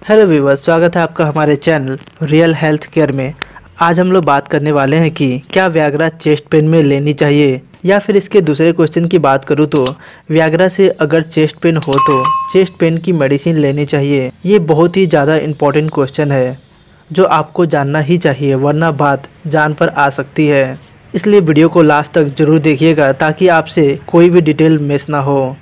Hello viewers, स्वागत है आपका हमारे चैनल रियल हेल्थ केयर में। आज हम लोग बात करने वाले हैं कि क्या वियाग्रा चेस्ट पेन में लेनी चाहिए, या फिर इसके दूसरे क्वेश्चन की बात करूँ तो वियाग्रा से अगर चेस्ट पेन हो तो चेस्ट पेन की मेडिसिन लेनी चाहिए। ये बहुत ही ज़्यादा इम्पोर्टेंट क्वेश्चन है जो आपको जानना ही चाहिए, वरना बात जान पर आ सकती है। इसलिए वीडियो को लास्ट तक ज़रूर देखिएगा ताकि आपसे कोई भी डिटेल मिस ना हो।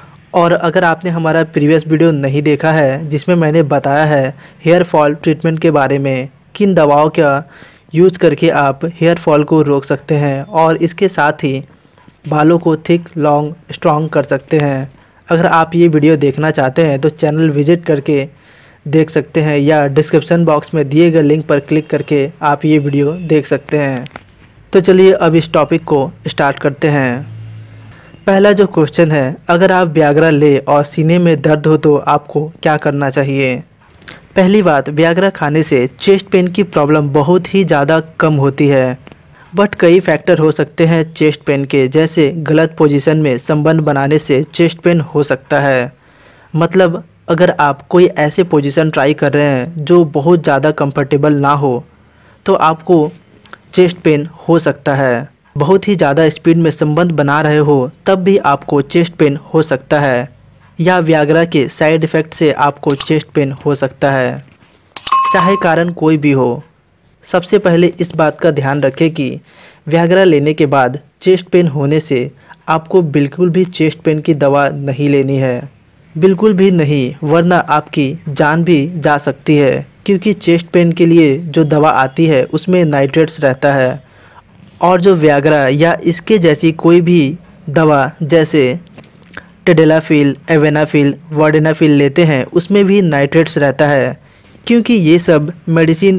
और अगर आपने हमारा प्रीवियस वीडियो नहीं देखा है जिसमें मैंने बताया है हेयर फॉल ट्रीटमेंट के बारे में, किन दवाओं का यूज़ करके आप हेयर फॉल को रोक सकते हैं और इसके साथ ही बालों को थिक, लॉन्ग, स्ट्रॉन्ग कर सकते हैं। अगर आप ये वीडियो देखना चाहते हैं तो चैनल विजिट करके देख सकते हैं या डिस्क्रिप्शन बॉक्स में दिए गए लिंक पर क्लिक करके आप ये वीडियो देख सकते हैं। तो चलिए अब इस टॉपिक को स्टार्ट करते हैं। पहला जो क्वेश्चन है, अगर आप वियाग्रा ले और सीने में दर्द हो तो आपको क्या करना चाहिए। पहली बात, वियाग्रा खाने से चेस्ट पेन की प्रॉब्लम बहुत ही ज़्यादा कम होती है, बट कई फैक्टर हो सकते हैं चेस्ट पेन के, जैसे गलत पोजीशन में संबंध बनाने से चेस्ट पेन हो सकता है। मतलब अगर आप कोई ऐसे पोजीशन ट्राई कर रहे हैं जो बहुत ज़्यादा कंफर्टेबल ना हो तो आपको चेस्ट पेन हो सकता है। बहुत ही ज़्यादा स्पीड में संबंध बना रहे हो तब भी आपको चेस्ट पेन हो सकता है, या वियाग्रा के साइड इफ़ेक्ट से आपको चेस्ट पेन हो सकता है, चाहे कारण कोई भी हो। सबसे पहले इस बात का ध्यान रखें कि वियाग्रा लेने के बाद चेस्ट पेन होने से आपको बिल्कुल भी चेस्ट पेन की दवा नहीं लेनी है, बिल्कुल भी नहीं, वरना आपकी जान भी जा सकती है। क्योंकि चेस्ट पेन के लिए जो दवा आती है उसमें नाइट्रेट्स रहता है, और जो वियाग्रा या इसके जैसी कोई भी दवा जैसे टेडेलाफिल, एवेनाफिल, वार्डेनाफिल लेते हैं उसमें भी नाइट्रेट्स रहता है। क्योंकि ये सब मेडिसिन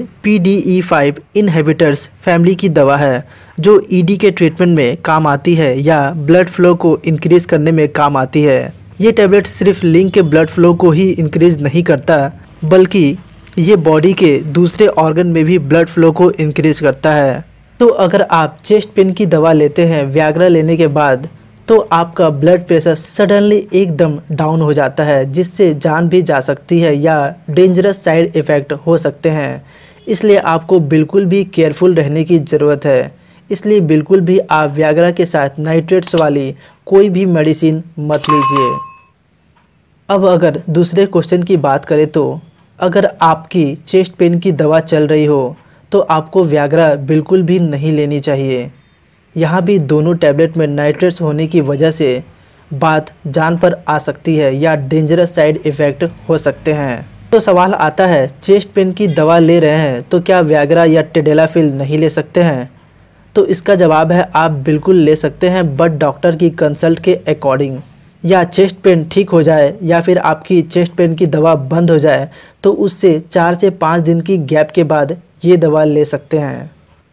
PDE5 इनहिबिटर्स फैमिली की दवा है जो ED के ट्रीटमेंट में काम आती है या ब्लड फ्लो को इंक्रीज़ करने में काम आती है। ये टैबलेट सिर्फ लिंग के ब्लड फ्लो को ही इंक्रीज़ नहीं करता, बल्कि ये बॉडी के दूसरे ऑर्गन में भी ब्लड फ्लो को इंक्रीज़ करता है। तो अगर आप चेस्ट पेन की दवा लेते हैं वियाग्रा लेने के बाद तो आपका ब्लड प्रेशर सडनली एकदम डाउन हो जाता है, जिससे जान भी जा सकती है या डेंजरस साइड इफ़ेक्ट हो सकते हैं। इसलिए आपको बिल्कुल भी केयरफुल रहने की ज़रूरत है। इसलिए बिल्कुल भी आप वियाग्रा के साथ नाइट्रेट्स वाली कोई भी मेडिसिन मत लीजिए। अब अगर दूसरे क्वेश्चन की बात करें तो अगर आपकी चेस्ट पेन की दवा चल रही हो तो आपको वियाग्रा बिल्कुल भी नहीं लेनी चाहिए। यहाँ भी दोनों टैबलेट में नाइट्रेट्स होने की वजह से बात जान पर आ सकती है या डेंजरस साइड इफ़ेक्ट हो सकते हैं। तो सवाल आता है, चेस्ट पेन की दवा ले रहे हैं तो क्या वियाग्रा या टेडेलाफिल नहीं ले सकते हैं। तो इसका जवाब है आप बिल्कुल ले सकते हैं, बट डॉक्टर की कंसल्ट के अकॉर्डिंग। या चेस्ट पेन ठीक हो जाए या फिर आपकी चेस्ट पेन की दवा बंद हो जाए तो उससे 4 से 5 दिन की गैप के बाद ये दवा ले सकते हैं।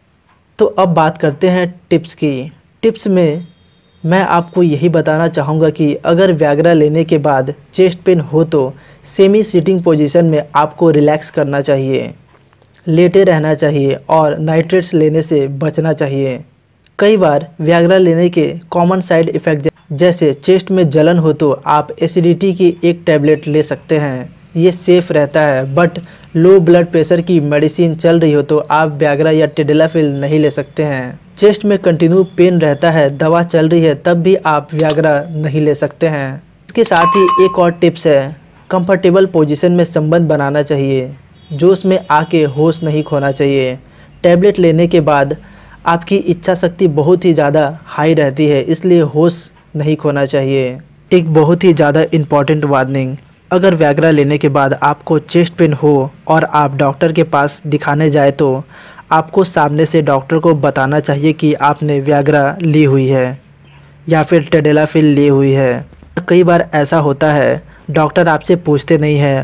तो अब बात करते हैं टिप्स की। टिप्स में मैं आपको यही बताना चाहूँगा कि अगर वियाग्रा लेने के बाद चेस्ट पेन हो तो सेमी सिटिंग पोजीशन में आपको रिलैक्स करना चाहिए, लेटे रहना चाहिए और नाइट्रेट्स लेने से बचना चाहिए। कई बार वियाग्रा लेने के कॉमन साइड इफ़ेक्ट जैसे चेस्ट में जलन हो तो आप एसिडिटी की एक टैबलेट ले सकते हैं, ये सेफ़ रहता है। बट लो ब्लड प्रेशर की मेडिसिन चल रही हो तो आप वियाग्रा या टेडेलाफिल नहीं ले सकते हैं। चेस्ट में कंटिन्यू पेन रहता है, दवा चल रही है, तब भी आप वियाग्रा नहीं ले सकते हैं। इसके साथ ही एक और टिप्स है, कंफर्टेबल पोजीशन में संबंध बनाना चाहिए, जोश में आके होश नहीं खोना चाहिए। टैबलेट लेने के बाद आपकी इच्छा शक्ति बहुत ही ज़्यादा हाई रहती है, इसलिए होश नहीं खोना चाहिए। एक बहुत ही ज़्यादा इम्पॉर्टेंट वार्निंग, अगर वियाग्रा लेने के बाद आपको चेस्ट पेन हो और आप डॉक्टर के पास दिखाने जाए तो आपको सामने से डॉक्टर को बताना चाहिए कि आपने वियाग्रा ली हुई है या फिर टेडेलाफिल ली हुई है। कई बार ऐसा होता है डॉक्टर आपसे पूछते नहीं हैं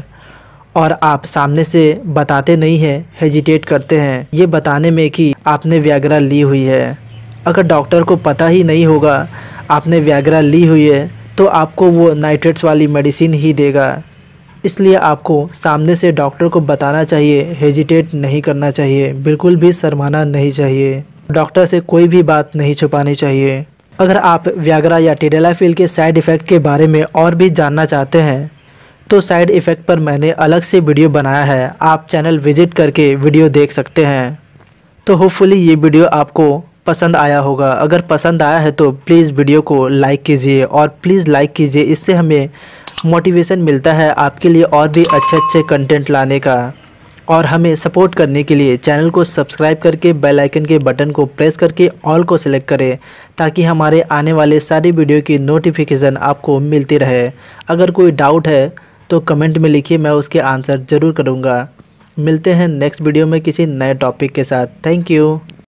और आप सामने से बताते नहीं हैं, हेजिटेट करते हैं ये बताने में कि आपने वियाग्रा ली हुई है। अगर डॉक्टर को पता ही नहीं होगा आपने वियाग्रा ली हुई है तो आपको वो नाइट्रेट्स वाली मेडिसिन ही देगा। इसलिए आपको सामने से डॉक्टर को बताना चाहिए, हेजिटेट नहीं करना चाहिए, बिल्कुल भी शर्माना नहीं चाहिए, डॉक्टर से कोई भी बात नहीं छुपानी चाहिए। अगर आप वियाग्रा या टेडेलाफिल के साइड इफ़ेक्ट के बारे में और भी जानना चाहते हैं तो साइड इफ़ेक्ट पर मैंने अलग से वीडियो बनाया है, आप चैनल विजिट करके वीडियो देख सकते हैं। तो होपफुली ये वीडियो आपको पसंद आया होगा। अगर पसंद आया है तो प्लीज़ वीडियो को लाइक कीजिए और प्लीज़ लाइक कीजिए, इससे हमें मोटिवेशन मिलता है आपके लिए और भी अच्छे अच्छे कंटेंट लाने का। और हमें सपोर्ट करने के लिए चैनल को सब्सक्राइब करके बेल आइकन के बटन को प्रेस करके ऑल को सिलेक्ट करें, ताकि हमारे आने वाले सारी वीडियो की नोटिफिकेशन आपको मिलती रहे। अगर कोई डाउट है तो कमेंट में लिखिए, मैं उसके आंसर ज़रूर करूँगा। मिलते हैं नेक्स्ट वीडियो में किसी नए टॉपिक के साथ। Thank you.